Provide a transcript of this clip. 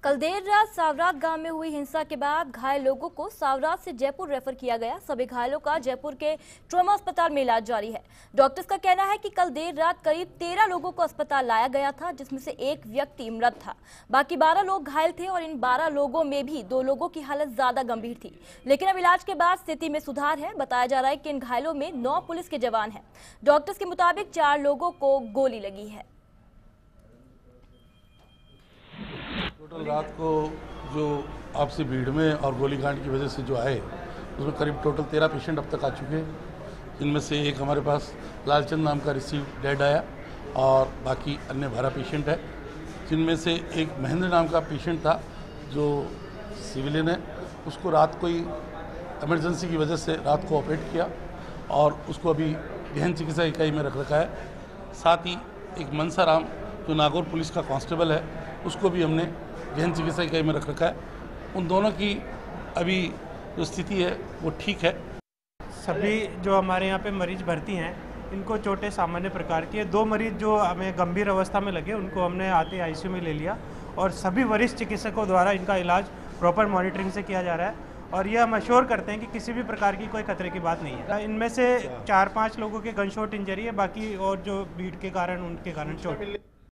कल देर रात सावरात गांव में हुई हिंसा के बाद घायल लोगों को सावरात से जयपुर रेफर किया गया। सभी घायलों का जयपुर के ट्रॉमा अस्पताल में इलाज जारी है। डॉक्टर्स का कहना है कि कल देर रात करीब 13 लोगों को अस्पताल लाया गया था, जिसमें से एक व्यक्ति मृत था। बाकी 12 लोग घायल थे और इन 12 लोगों में भी 2 लोगों की हालत ज्यादा गंभीर थी, लेकिन अब इलाज के बाद स्थिति में सुधार है। बताया जा रहा है कि इन घायलों में 9 पुलिस के जवान हैं। डॉक्टर्स के मुताबिक 4 लोगों को गोली लगी है। टोटल रात को जो आपसी भीड़ में और गोलीकांड की वजह से जो आए, उसमें करीब टोटल 13 पेशेंट अब तक आ चुके हैं। इनमें से एक हमारे पास लालचंद नाम का रिसीव डेड आया और बाकी अन्य 12 पेशेंट है, जिनमें से एक महेंद्र नाम का पेशेंट था जो सिविलियन है। उसको रात कोई इमरजेंसी की वजह से रात को ऑपरेट किया और उसको अभी गहन चिकित्सा इकाई में रख रखा है। साथ ही एक मनसा राम जो नागौर पुलिस का कांस्टेबल है, उसको भी हमने गहन चिकित्सा इकाई में रख रखा है। उन दोनों की अभी जो स्थिति है वो ठीक है। सभी जो हमारे यहाँ पे मरीज भर्ती हैं, इनको चोटें सामान्य प्रकार की है। 2 मरीज जो हमें गंभीर अवस्था में लगे, उनको हमने आते आईसीयू में ले लिया और सभी वरिष्ठ चिकित्सकों द्वारा इनका इलाज प्रॉपर मॉनिटरिंग से किया जा रहा है और ये हम अश्योर करते हैं कि किसी भी प्रकार की कोई खतरे की बात नहीं है। इनमें से 4-5 लोगों के गन शॉट इंजरी है, बाकी और जो भीड़ के कारण उनके कारण चोट